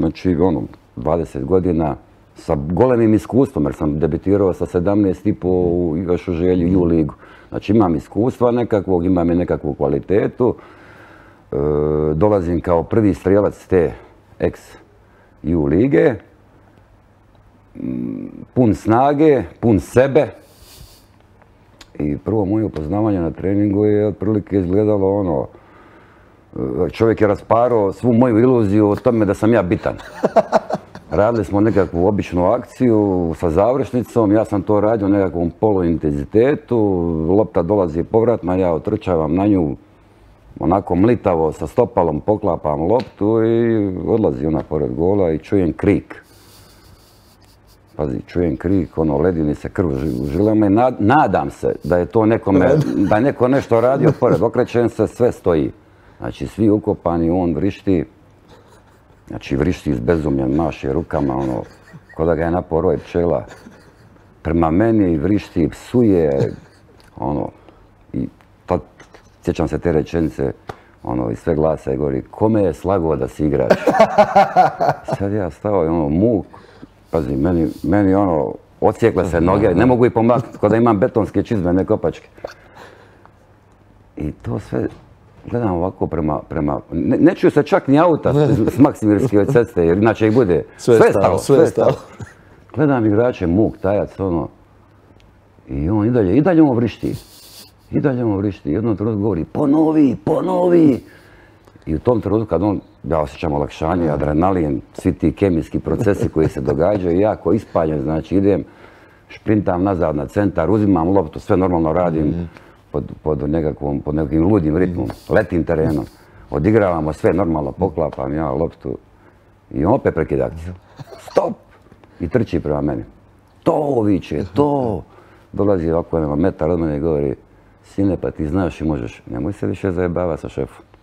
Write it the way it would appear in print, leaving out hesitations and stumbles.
znači, 20 godina sa golemim iskustvom, jer sam debitirao sa 17,5 još u Želju U ligu. Znači, imam iskustva nekakvog, imam i nekakvu kvalitetu. Dolazim kao prvi strijelac te ex-U lige. Pun snage, pun sebe. I prvo moje upoznavanje na treningu je otprilike izgledalo čovjek je rasparao svu moju iluziju o tome da sam ja bitan. Radili smo nekakvu običnu akciju sa završnicom, ja sam to radio u nekakvom poluintenzitetu, lopta dolazi povratna, ja otrčavam na nju, onako mlitavo sa stopalom poklapam loptu i odlazi ona pored gola i čujem krik. Pazi, čujem krik, ledini se krv u žilama i nadam se da je to nekome, da je neko nešto radio pored, okrećem se, sve stoji. Znači, svi ukopani, on vrišti, znači vrišti izbezumljen, maše rukama, ko da ga je napao roj pčela. Prema meni vrišti, psuje, i sjećam se te rečenice, iz sve glasa i govori, kome je slago da si igrač? Sad ja stao i muk, pazi, meni odsjekle se noge, ne mogu i pomaknuti, ko da imam betonske čizme, ne kopačke. I to sve gledam ovako prema... Ne čuju se čak ni auta s Maksimirske ceste, jer inače ih bude sve stalo. Gledam igrače, muk, tajac, i on i dalje on vrišti. I dalje on vrišti. Jednom trenutku govori, ponovi! I u tom trenutku kad ja osjećam olakšanje, adrenalin, svi ti kemijski procesi koji se događaju, ja ko ispaljen, znači idem, šprintam nazad na centar, uzimam loptu, sve normalno radim pod nekim ludim ritmom, letim terenom, odigravamo sve normalno, poklapam ja loptu i on opet prekida akciju. Stop! I trči prema meni. To viče, to! Dolazi ovako metar od mene i govori, sine, pa ti znaš i možeš, nemoj se više zajebavati sa šefom.